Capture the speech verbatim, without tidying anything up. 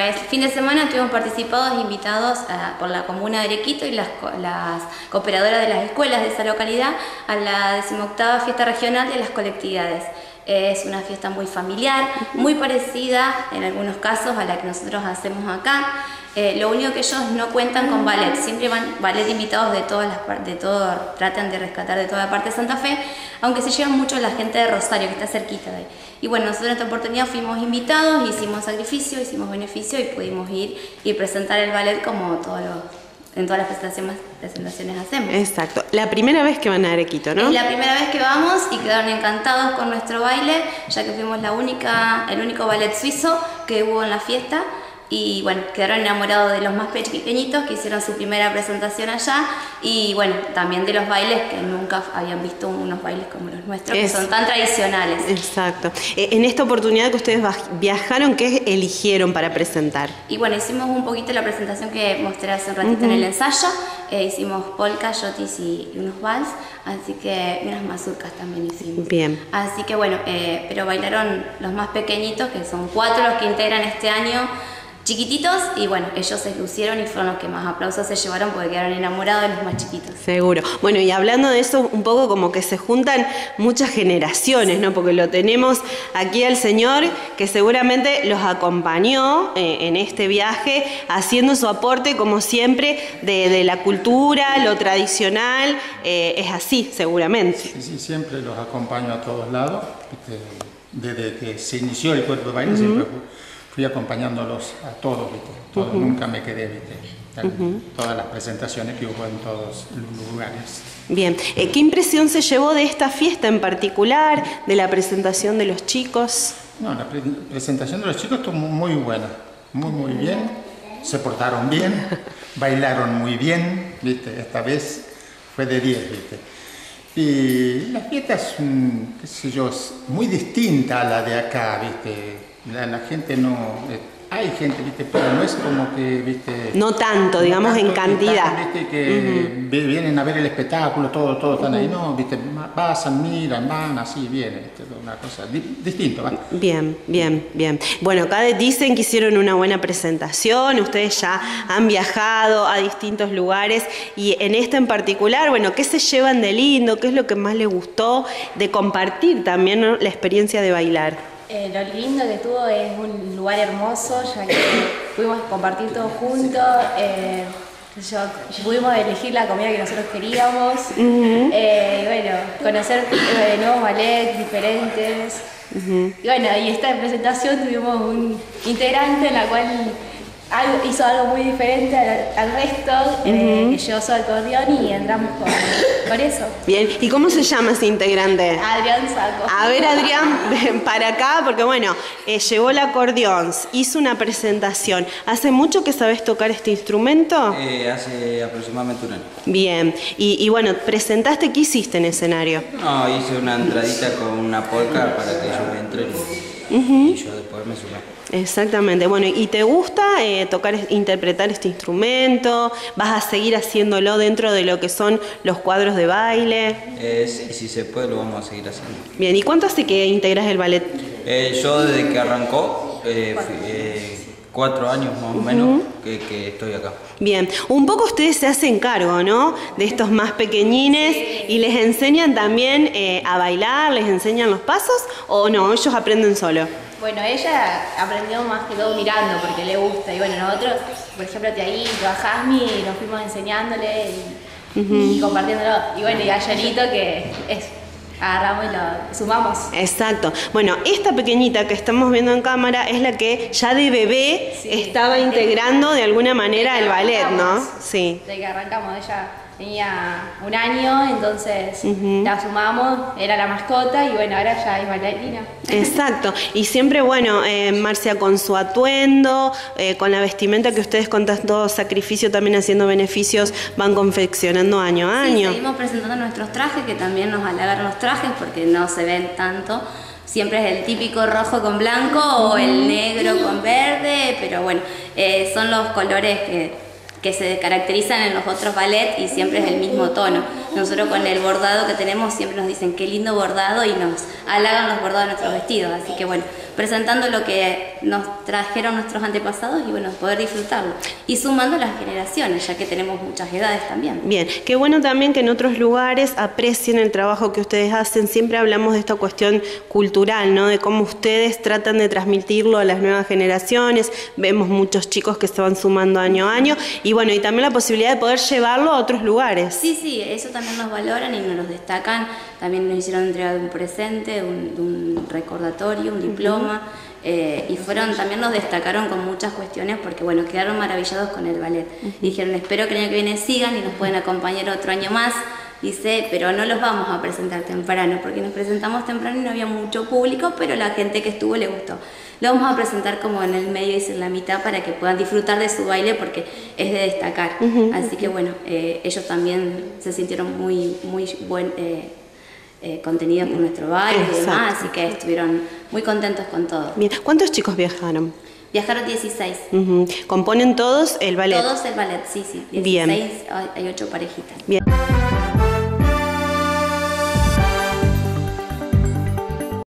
el fin de semana estuvimos participados, invitados a, por la comuna de Arequito y las, las cooperadoras de las escuelas de esa localidad a la decimoctava fiesta regional de las colectividades. Es una fiesta muy familiar, muy parecida en algunos casos a la que nosotros hacemos acá. Eh, lo único que ellos no cuentan con ballet, siempre van ballet invitados de todas las de todo, tratan de rescatar de toda la parte de Santa Fe, aunque se llevan mucho la gente de Rosario, que está cerquita de ahí. Y bueno, nosotros en esta oportunidad fuimos invitados, hicimos sacrificio, hicimos beneficio y pudimos ir y presentar el ballet como todos los, en todas las presentaciones, presentaciones hacemos. Exacto. La primera vez que van a Arequito, ¿no? Es la primera vez que vamos y quedaron encantados con nuestro baile, ya que fuimos la única, el único ballet suizo que hubo en la fiesta. Y bueno, quedaron enamorados de los más pequeñitos que hicieron su primera presentación allá y bueno, también de los bailes que nunca habían visto unos bailes como los nuestros, es, que son tan tradicionales. Exacto. En esta oportunidad que ustedes viajaron, ¿qué eligieron para presentar? Y bueno, hicimos un poquito la presentación que mostré hace un ratito uh-huh. en el ensayo. Eh, hicimos polka, yotis y, y unos vals, así que unas mazurcas también hicimos. Bien. Así que bueno, eh, pero bailaron los más pequeñitos, que son cuatro los que integran este año, chiquititos, y bueno, ellos se lucieron y fueron los que más aplausos se llevaron porque quedaron enamorados de los más chiquitos. Seguro. Bueno, y hablando de eso, un poco como que se juntan muchas generaciones, ¿no? Porque lo tenemos aquí al señor que seguramente los acompañó eh, en este viaje, haciendo su aporte, como siempre, de, de la cultura, lo tradicional. Eh, es así, seguramente. Sí, sí, siempre los acompaño a todos lados. Desde que se inició el cuerpo de baile, uh-huh. siempre fui acompañándolos a todos, ¿viste? Todos, uh-huh. Nunca me quedé, ¿viste? En uh-huh. todas las presentaciones que hubo en todos los lugares. Bien, ¿qué impresión se llevó de esta fiesta en particular, de la presentación de los chicos? No, la pre presentación de los chicos estuvo muy buena, muy muy bien, se portaron bien, bailaron muy bien, ¿viste? Esta vez fue de diez, ¿viste? Y la fiesta es, qué sé yo, es muy distinta a la de acá, ¿viste? La, la gente no... Eh, hay gente, ¿viste? Pero no es como que, ¿viste? No tanto, digamos, no tanto, en cantidad. Que, ¿viste? Que uh-huh. vienen a ver el espectáculo, todos todo están uh-huh. ahí, no, ¿viste? Pasan, miran, van, así, vienen, ¿viste? Una cosa di distinta, ¿vale? Bien, bien, bien. Bueno, acá dicen que hicieron una buena presentación, ustedes ya han viajado a distintos lugares y en esta en particular, bueno, ¿qué se llevan de lindo? ¿Qué es lo que más les gustó de compartir también, ¿no? La experiencia de bailar? Eh, lo lindo que tuvo es un lugar hermoso, ya que pudimos compartir todos juntos, eh, yo, pudimos elegir la comida que nosotros queríamos, uh-huh. eh, y bueno, conocer eh, nuevos ballets diferentes. Uh-huh. Y bueno, y esta presentación tuvimos un integrante en la cual algo, hizo algo muy diferente al, al resto, uh-huh. eh, que llevó su acordeón y entramos con, con eso. Bien, ¿y cómo se llama ese integrante? Adrián Saco. A ver, Adrián, ven para acá, porque bueno, eh, llevó el acordeón, hizo una presentación. ¿Hace mucho que sabes tocar este instrumento? Eh, hace aproximadamente un año. Bien, y, y bueno, ¿presentaste? ¿Qué hiciste en escenario? No, hice una entradita con una polka para que ellos entren y, uh-huh. y yo después me sumé. Exactamente. Bueno, ¿y te gusta eh, tocar, interpretar este instrumento? ¿Vas a seguir haciéndolo dentro de lo que son los cuadros de baile? Eh, sí, si se puede lo vamos a seguir haciendo. Bien, ¿y cuánto hace que integras el ballet? Eh, yo desde que arrancó, eh, eh, cuatro años más o menos, uh-huh. que, que estoy acá. Bien, un poco ustedes se hacen cargo, ¿no? De estos más pequeñines y les enseñan también eh, a bailar, les enseñan los pasos, ¿o no? ¿Ellos aprenden solo? Bueno, ella aprendió más que todo mirando porque le gusta y bueno, nosotros, por ejemplo, Tiaguito, a Jasmi, nos fuimos enseñándole y, uh-huh. y compartiéndolo. Y bueno, y a Yolito que es, agarramos y lo sumamos. Exacto. Bueno, esta pequeñita que estamos viendo en cámara es la que ya de bebé sí. estaba integrando de alguna manera el ballet, ¿no? Sí. De que arrancamos, ella tenía un año, entonces uh-huh. la sumamos, era la mascota y bueno, ahora ya es bailarina. Exacto, y siempre bueno, eh, Marcia con su atuendo, eh, con la vestimenta que ustedes con tanto sacrificio también haciendo beneficios van confeccionando año a año. Sí, seguimos presentando nuestros trajes que también nos halagan los trajes porque no se ven tanto. Siempre es el típico rojo con blanco o el negro con verde, pero bueno, eh, son los colores que que se caracterizan en los otros ballets y siempre es el mismo tono. Nosotros con el bordado que tenemos siempre nos dicen qué lindo bordado y nos halagan los bordados de nuestros vestidos, así que bueno, presentando lo que nos trajeron nuestros antepasados y bueno, poder disfrutarlo. Y sumando las generaciones, ya que tenemos muchas edades también. Bien, qué bueno también que en otros lugares aprecien el trabajo que ustedes hacen. Siempre hablamos de esta cuestión cultural, ¿no? De cómo ustedes tratan de transmitirlo a las nuevas generaciones. Vemos muchos chicos que se van sumando año a año y bueno, y también la posibilidad de poder llevarlo a otros lugares. Sí, sí, eso también nos valoran y nos los destacan. También nos hicieron entrega de un presente, de un, de un recordatorio, un diploma. Uh-huh. Eh, y fueron, también nos destacaron con muchas cuestiones porque bueno, quedaron maravillados con el ballet. Uh-huh. Dijeron, espero que el año que viene sigan y nos pueden acompañar otro año más. Dice, pero no los vamos a presentar temprano, porque nos presentamos temprano y no había mucho público, pero la gente que estuvo le gustó. Lo vamos a presentar como en el medio y en la mitad para que puedan disfrutar de su baile porque es de destacar. Uh-huh. Así que bueno, eh, ellos también se sintieron muy, muy buen eh, eh, contenidos con nuestro baile y demás, así que estuvieron muy contentos con todo. Bien, ¿cuántos chicos viajaron? Viajaron dieciséis. Uh-huh. ¿Componen todos el ballet? Todos el ballet, sí, sí. dieciséis, bien. Hay ocho parejitas. Bien.